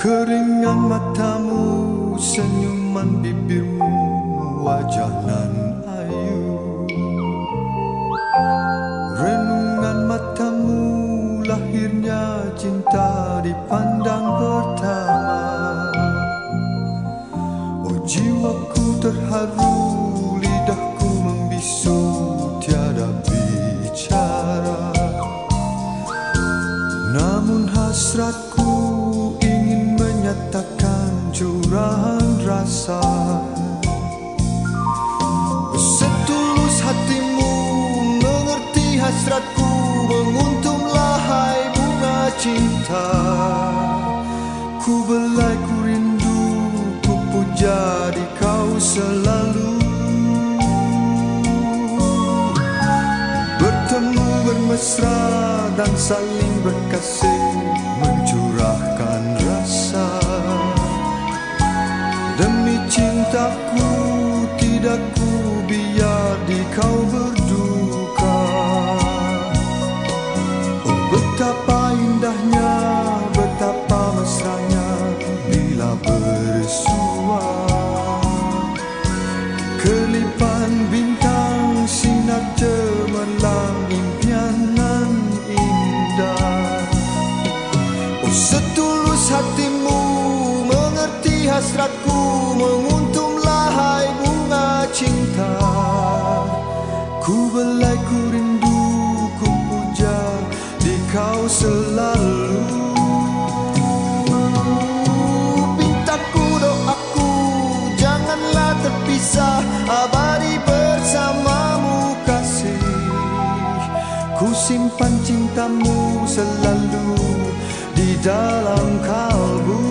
Keringan matamu, senyuman bibirmu, wajah nan ayu. Renungan matamu, lahirnya cinta dipandang pertama. Oh jiwaku terharu, lidahku membisu, tiada bicara. Namun hasratku ingin menyatakan curahan rasa. Setulus hatimu mengerti hasratku, menguntumlah hai bunga cinta. Ku belai, ku rindu, ku puja di kau selalu. Bertemu bermesra dan saling berkasih, mencurahkan rasa. Demi cintaku tidak ku biar di kau berduka. Oh betapa indahnya, betapa mesranya bila bersua. Kelipan bintang, sinar cemerlang, impian nan indah. Oh setulus hatimu mengerti hasratku, menguntumlah hai bunga cinta. Ku belai, ku rindu, ku puja di kau selalu. Pintaku, doaku, janganlah terpisah, abadi bersamamu kasih. Ku simpan cintamu selalu di dalam kalbu.